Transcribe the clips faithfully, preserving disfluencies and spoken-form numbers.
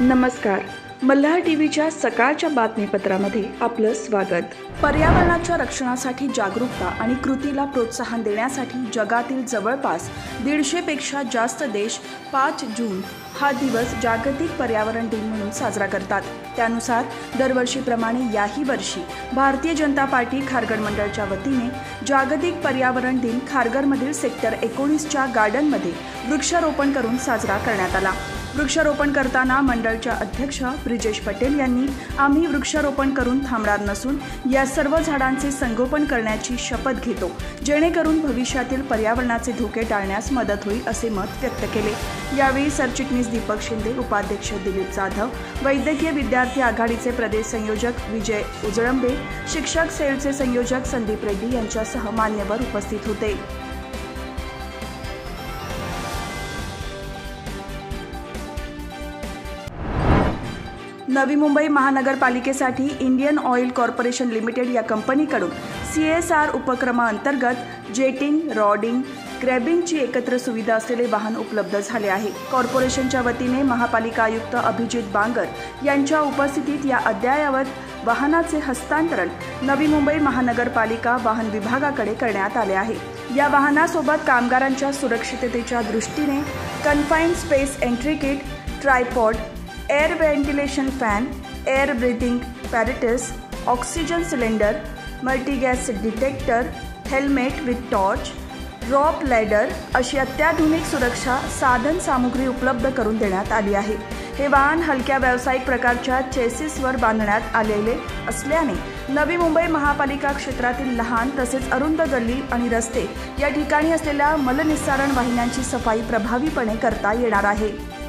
नमस्कार. मल्हार टीव्हीच्या सकाळच्या बातमीपत्रामध्ये आपलं स्वागत. पर्यावरणाच्या रक्षणासाठी जागरूकता आणि कृतीला प्रोत्साहन देण्यासाठी जगातील जवळपास दीडशे पेक्षा जास्त देश पाच जून हा दिवस जागतिक पर्यावरण दिन म्हणून साजरा करतात. त्यानुसार दरवर्षीप्रमाणे याही वर्षी भारतीय जनता पार्टी खारघर मंडळच्या वतीने जागतिक पर्यावरण दिन खारघरमधील सेक्टर एकोणीसच्या गार्डनमध्ये वृक्षारोपण करून साजरा करण्यात आला. वृक्षारोपण करताना मंडळच्या अध्यक्ष ब्रिजेश पटेल यांनी आम्ही वृक्षारोपण करून थांबणार नसून या सर्व झाडांचे संगोपन करण्याची शपथ घेतो, जेणेकरून भविष्यातील पर्यावरणाचे धोके टाळण्यास मदत होईल असे मत व्यक्त केले. यावेळी सरचिटणीस दीपक शिंदे, उपाध्यक्ष दिलीप जाधव, वैद्यकीय विद्यार्थी आघाडीचे प्रदेश संयोजक विजय उजळंबे, शिक्षक सेलचे संयोजक संदीप रेड्डी यांच्यासह मान्यवर उपस्थित होते. नवी मुंबई महानगरपालिकेसाठी इंडियन ऑइल कॉर्पोरेशन लिमिटेड या कंपनीकडून सी एस आर उपक्रमाअंतर्गत जेटिंग, रॉडिंग, क्रॅबिंगची एकत्र सुविधा असलेले वाहन उपलब्ध झाले आहे. कॉर्पोरेशनच्या वतीने महापालिका आयुक्त अभिजित बांगर यांच्या उपस्थितीत या अद्ययावत वाहनाचे हस्तांतरण नवी मुंबई महानगरपालिका वाहन विभागाकडे करण्यात आले आहे. या वाहनासोबत कामगारांच्या सुरक्षिततेच्या दृष्टीने confined space entry kit, tripod, air ventilation fan, air breathing apparatus, oxygen cylinder, multigas detector, helmet with torch, rope ladder अशी अत्याधुनिक सुरक्षा साधन सामुग्री उपलब्ध करून देण्यात आली आहे. हे वाहन हलक्या व्यावसायिक प्रकारच्या चेसिसवर बांधण्यात आलेले असल्याने नवी मुंबई महापालिका क्षेत्रातील लहान तसेच अरुंद गल्ली आणि रस्ते या ठिकाणी असलेल्या मलनिस्सारण वाहिन्यांची सफाई प्रभावीपणे करता येणार आहे.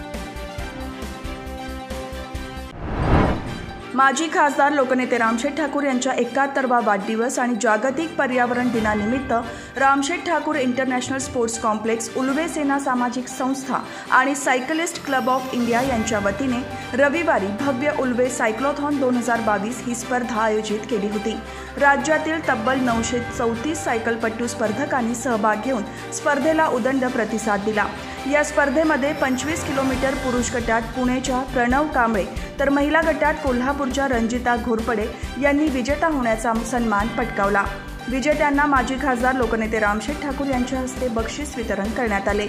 माजी खासदार लोकनेते रामशेठ ठाकूर यांच्या एकाहत्तरावा वाढदिवस आणि जागतिक पर्यावरण दिनानिमित्त Ramsheth Thakur international sports complex, Ulwe सेना सामाजिक संस्था आणि सायकलिस्ट क्लब ऑफ इंडिया यांच्या वतीने रविवारी भव्य उल्वे सायक्लोथॉन दोन हजार बावीस ही स्पर्धा आयोजित केली होती. राज्यातील तब्बल नऊशे चौतीस सायकलपटू स्पर्धकांनी सहभाग घेऊन स्पर्धेला उदंड प्रतिसाद दिला. या स्पर्धेमध्ये पंचवीस किलोमीटर पुरुष गटात पुणेच्या प्रणव कांबळे तर महिला गटात कोल्हापूरच्या रंजिता घोरपडे यांनी विजेता होण्याचा सन्मान पटकावला. विजेत्यांना माजी खासदार लोकनेते रामशेठ ठाकूर यांच्या हस्ते बक्षीस वितरण करण्यात आले.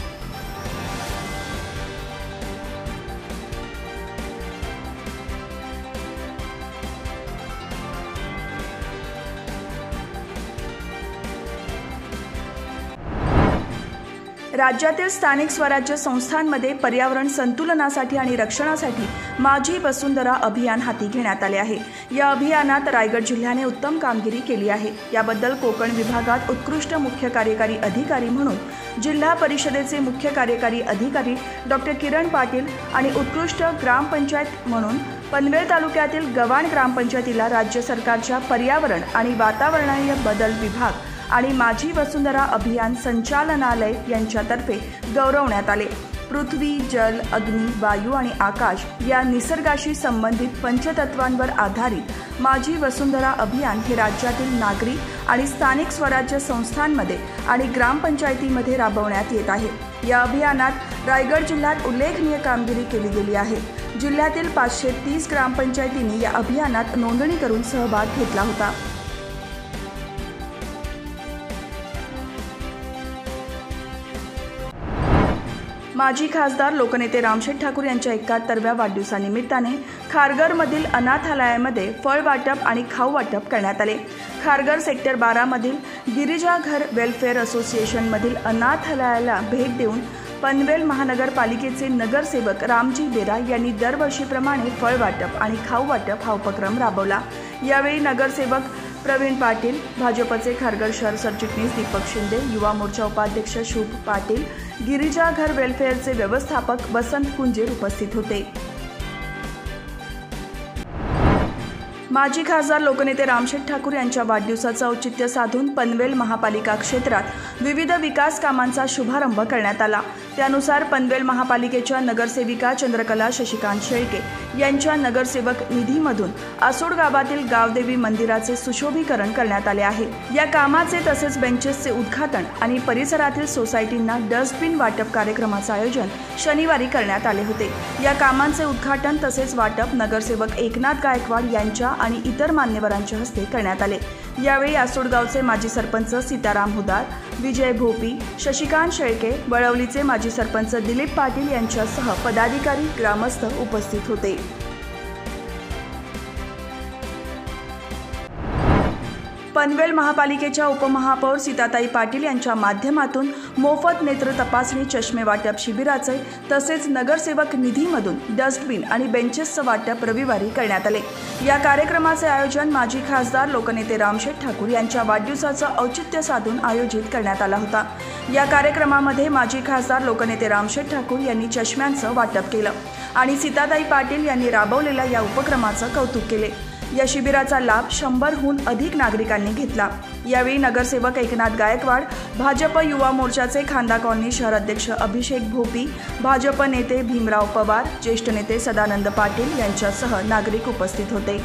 राज्यातील स्थानिक स्वराज्य संस्थांमध्ये पर्यावरण संतुलनासाठी आणि रक्षणासाठी माझी वसुंधरा अभियान हाती घेण्यात आले आहे. या अभियानात रायगड जिल्ह्याने उत्तम कामगिरी केली आहे. याबद्दल कोकण विभागात उत्कृष्ट मुख्य कार्यकारी अधिकारी म्हणून जिल्हा परिषदेचे मुख्य कार्यकारी अधिकारी डॉक्टर किरण पाटील आणि उत्कृष्ट ग्रामपंचायत म्हणून पनवेल तालुक्यातील गव्हाण ग्रामपंचायतीला राज्य सरकारच्या पर्यावरण आणि वातावरणीय बदल विभाग आणि माझी वसुंधरा अभियान संचालनालय यांच्यातर्फे गौरवण्यात आले. पृथ्वी, जल, अग्नी, वायू आणि आकाश या निसर्गाशी संबंधित पंचतत्वांवर आधारित माझी वसुंधरा अभियान हे राज्यातील नागरी आणि स्थानिक स्वराज्य संस्थांमध्ये आणि ग्रामपंचायतीमध्ये राबवण्यात येत आहे. या अभियानात रायगड जिल्ह्यात उल्लेखनीय कामगिरी केली गेली आहे. जिल्ह्यातील पाचशे तीस ग्रामपंचायतींनी या अभियानात नोंदणी करून सहभाग घेतला होता. माजी खासदार लोकनेते रामशेठ ठाकूर यांच्या एकाहत्तराव्या वाढदिवसानिमित्ताने खारघरमधील अनाथालयामध्ये फळ वाटप आणि खाऊ वाटप करण्यात आले. खारघर सेक्टर बारा मधील गिरिजा घर वेलफेअर असोसिएशनमधील अनाथालयाला भेट देऊन पनवेल महानगरपालिकेचे नगरसेवक रामजी बेरा यांनी दरवर्षीप्रमाणे फळ वाटप आणि खाऊ वाटप हा उपक्रम राबवला. यावेळी नगरसेवक प्रवीण पाटील, भाजपचे खारघर शहर सरचिटणीस दीपक शिंदे, युवा मोर्चा उपाध्यक्ष शुभ पाटील, गिरिजा घर वेलफेअरचे व्यवस्थापक वसंत कुंजीर उपस्थित होते. माजी खासदार लोकनेते रामशेठ ठाकूर यांच्या वाढदिवसाचं औचित्य साधून पनवेल महापालिका क्षेत्रात विविध विकास कामांचा शुभारंभ करण्यात आला. त्यानुसार पनवेल महापालिकेच्या नगरसेविका चंद्रकला शशिकांत शेळके यांच्या नगरसेवक निधीमधून आसोड गावातील गावदेवी मंदिराचे सुशोभीकरण करण्यात आले आहे। या कामाचे तसेच बेंचेसचे उद्घाटन आणि परिसरातील सोसायटींना डस्टबिन वाटप कार्यक्रमाचे आयोजन शनिवारी करण्यात आले होते। या कामांचे उद्घाटन तसेच वाटप नगरसेवक एकनाथ गायकवाड यांच्या आणि इतर मान्यवरांच्या हस्ते करण्यात आले। यावेळी आसोड गावचे माजी सरपंच सीताराम हुदार, विजय भोपी, शशिकांत शेळके, वळवलीचे माजी सरपंच दिलीप पाटील यांच्यासह पदाधिकारी, ग्रामस्थ उपस्थित होते। पनवेल महापालिकेच्या उपमहापौर सीताताई पाटील यांच्या माध्यमातून मोफत नेत्र तपासणी चष्मे वाटप शिबिराचे तसेच नगरसेवक निधीमधून डस्टबिन आणि बेंचेसचं वाटप रविवारी करण्यात आले। या कार्यक्रमाचे आयोजन माजी खासदार लोकनेते रामशेठ ठाकूर यांच्या वाढदिवसाचं औचित्य साधून आयोजित करण्यात आला होता। या कार्यक्रमामध्ये माजी खासदार लोकनेते रामशेठ ठाकूर यांनी चष्म्यांचं वाटप केलं आणि सीताताई पाटील यांनी राबवलेल्या या उपक्रमाचं कौतुक केले। या शिबिराचा लाभ शंभरहून अधिक नागरिकांनी घेतला। यावेळी नगरसेवक एकनाथ गायकवाड, भाजप युवा मोर्चाचे खांदा कॉलनी शहर अध्यक्ष अभिषेक भोपी, भाजप नेते भीमराव पवार, ज्येष्ठ नेते सदानंद पाटील यांच्यासह नागरिक उपस्थित होते।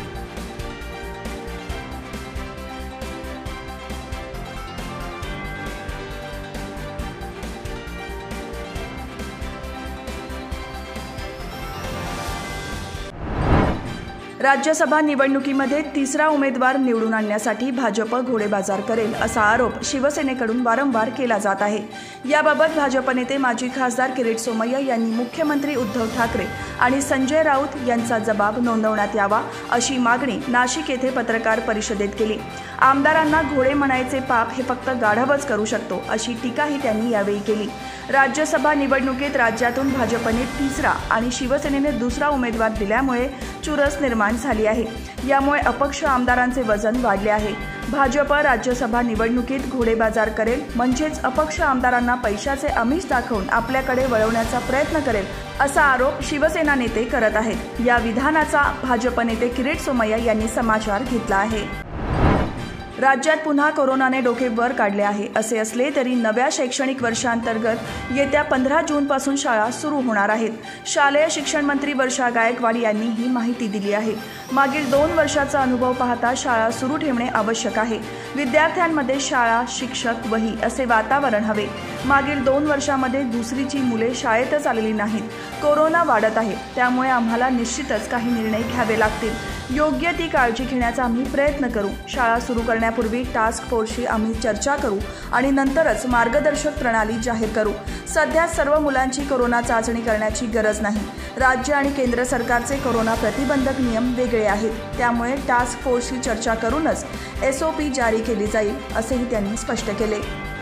राज्यसभा निवडणुकीमध्ये तिसरा उमेदवार निवडून आणण्यासाठी भाजप घोडेबाजार करेल असा आरोप शिवसेनेकडून वारंवार केला जात आहे। याबाबत भाजप नेते माजी खासदार किरीट सोमय्या यांनी मुख्यमंत्री उद्धव ठाकरे आणि संजय राऊत यांचा जबाब नोंदवण्यात यावा अशी मागणी नाशिक येथे पत्रकार परिषदेत केली। आमदारांना घोडे म्हणायचे पाप हे फक्त गाढवच करू शकतो अशी टीकाही त्यांनी यावेळी केली। राज्यसभा निवडणुकीत राज्यातून भाजपने तिसरा आणि शिवसेनेने दुसरा उमेदवार दिल्यामुळे चुरस निर्माण झाली आहे। यामुळे अपक्ष आमदारांचे वजन वाढले आहे। भाजप राज्यसभा निवडणुकीत घोडेबाजार करेल म्हणजेच अपक्ष आमदारांना पैशाचे आमिष दाखवून आपल्याकडे वळवण्याचा प्रयत्न करेल असा आरोप शिवसेना नेते करत आहेत। या विधानाचा भाजप नेते किरीट सोमय्या यांनी समाचार घेतला आहे। राज्यात पुन्हा कोरोनाने डोके वर काढले आहे। असे असले तरी नव्या शैक्षणिक वर्षांतर्गत येत्या पंधरा जून पासून शाळा सुरू होणार आहेत। शालेय शिक्षण मंत्री वर्षा गायकवाड यांनी ही माहिती दिली आहे। मागील दोन वर्षाचा अनुभव पाहता शाळा सुरू ठेवणे आवश्यक आहे। विद्यार्थ्यांमध्ये शाळा, शिक्षक, वही असे वातावरण हवे। मागील दोन वर्षांमध्ये दुसरीची मुले शाळेतच आलेली नाहीत। कोरोना वाढत आहे, त्यामुळे आम्हाला निश्चितच काही निर्णय घ्यावे लागतील। योग्य ती काळजी घेण्याचा आम्ही प्रयत्न करू। शाळा सुरू करण्यापूर्वी टास्क फोर्सशी आम्ही चर्चा करू आणि नंतरच मार्गदर्शक प्रणाली जाहीर करू। सध्या सर्व मुलांची कोरोना चाचणी करण्याची गरज नाही। राज्य आणि केंद्र सरकारचे कोरोना प्रतिबंधक नियम वेगळे आहेत, त्यामुळे टास्क फोर्सशी चर्चा करूनच एस ओ पी जारी केली जाईल असेही त्यांनी स्पष्ट केले।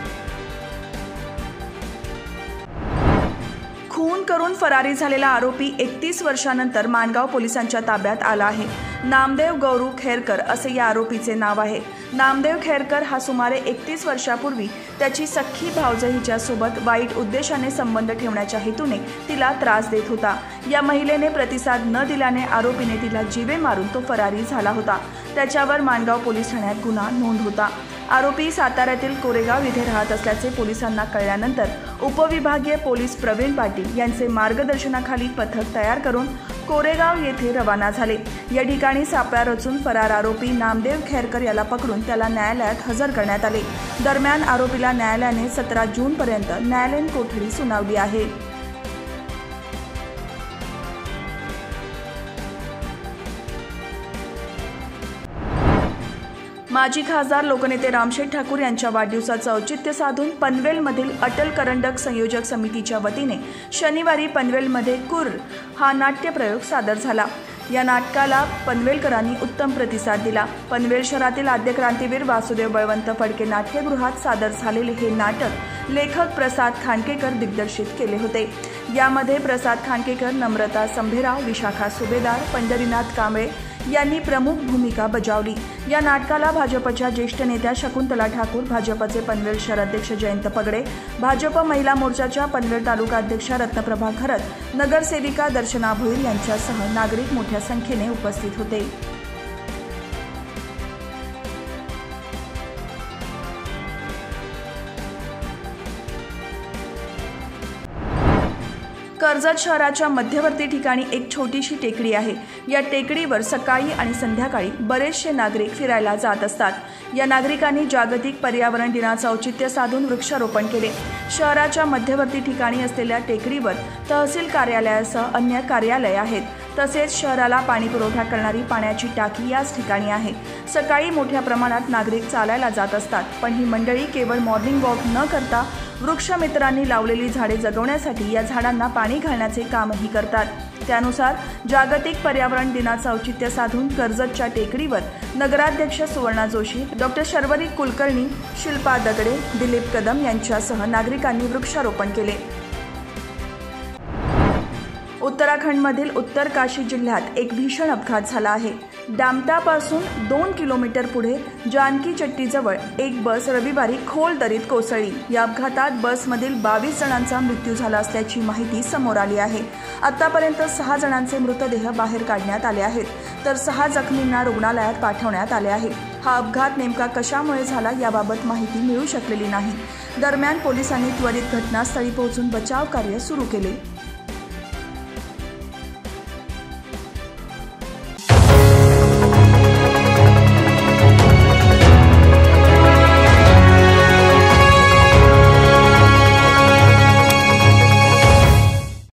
खून करून फरारी झालेला आरोपी एकतीस वर्षांनंतर माणगाव पोलिसांच्या ताब्यात आला आहे। नामदेव गौरू खैरकर असे या आरोपीचे नाव आहे। नामदेव खैरकर हा सुमारे एकतीस वर्षापूर्वी त्याची सख्खी भावजय हिच्यासोबत वाईट उद्देशाने संबंध ठेवण्याच्या हेतूने तिला त्रास देत होता। या महिलेने प्रतिसाद न दिल्याने आरोपीने तिला जीवे मारून तो फरारी झाला होता। त्याच्यावर माणगाव पोलीस ठाण्यात गुन्हा नोंद होता। आरोपी साताऱ्यातील कोरेगाव येथे राहत असल्याचे पोलिसांना कळल्यानंतर उपविभागीय पोलीस प्रवीण पाटील यांचे मार्गदर्शनाखाली पथक तयार करून कोरेगाव येथे रवाना झाले। या ठिकाणी सापळा रचून फरार आरोपी नामदेव खैरकर याला पकडून त्याला न्यायालयात हजर करण्यात आले। दरम्यान आरोपीला न्यायालयाने सतरा जून पर्यंत न्यायालयीन कोठडी सुनावली आहे। माजी खासदार लोकनेते रामशेठ ठाकूर यांच्या वाढदिवसाचं औचित्य साधून पनवेलमधील अटल करंडक संयोजक समितीच्या वतीने शनिवारी पनवेलमध्ये कुर्र हा नाट्यप्रयोग सादर झाला। या नाटकाला पनवेलकरांनी उत्तम प्रतिसाद दिला। पनवेल शहरातील आद्य क्रांतीवीर वासुदेव बळवंत फडके नाट्यगृहात सादर झालेले हे नाटक लेखक प्रसाद खांडकेकर दिग्दर्शित केले होते। यामध्ये प्रसाद खांडकेकर, नम्रता संभेराव, विशाखा सुभेदार, पंढरीनाथ कांबळे यांनी प्रमुख भूमिका बजावली। या नाटकाला भाजपच्या ज्येष्ठ नेत्या शकुंतला ठाकूर, भाजपचे पनवेल शहर अध्यक्ष जयंत पगडे, भाजप महिला मोर्चाच्या पनवेल तालुका अध्यक्षा रत्नप्रभा खरत, नगरसेविका दर्शना भोईर यांच्यासह नागरिक मोठ्या संख्येने उपस्थित होते। कर्जत शहराच्या मध्यवर्ती ठिकाणी एक छोटीशी टेकडी आहे। या टेकडीवर सकाळी आणि संध्याकाळी बरेचसे नागरिक फिरायला जात असतात। या नागरिकांनी जागतिक पर्यावरण दिनाचे औचित्य साधून वृक्षारोपण केले। शहराच्या मध्यवर्ती ठिकाणी असलेल्या टेकडीवर तहसील कार्यालयासह अन्य कार्यालये आहेत। तसेच शहराला पाणी पुरवठा करणारी पाण्याची टाकी याच ठिकाणी आहे। सकाळी मोठ्या प्रमाणात नागरिक चालायला जात असतात, पण ही मंडळी केवळ मॉर्निंग वॉक न करता वृक्षमित्रांनी लावलेली झाडे जगवण्यासाठी या झाडांना पाणी घालण्याचे कामही करतात। त्यानुसार जागतिक पर्यावरण दिनाचे औचित्य साधून कर्जतच्या टेकडीवर नगराध्यक्ष सुवर्णा जोशी, डॉक्टर शर्वरी कुलकर्णी, शिल्पा दगडे, दिलीप कदम यांच्यासह नागरिकांनी वृक्षारोपण केले। उत्तराखंडमधील उत्तरकाशी जिल्ह्यात एक भीषण अपघात झाला आहे। डामटापासून दोन किलोमीटर पुढे जानकी चट्टीजवळ एक बस रविवारी खोल दरीत कोसळली। या अपघातात बसमधील बावीस जणांचा मृत्यू झाला असल्याची माहिती समोर आली आहे। आतापर्यंत सहा जणांचे मृतदेह बाहेर काढण्यात आले आहेत, तर सहा जखमींना रुग्णालयात पाठवण्यात आले आहे। हा अपघात नेमका कशामुळे झाला याबाबत माहिती मिळू शकलेली नाही। दरम्यान पोलिसांनी त्वरित घटनास्थळी पोहोचून बचाव कार्य सुरू केले।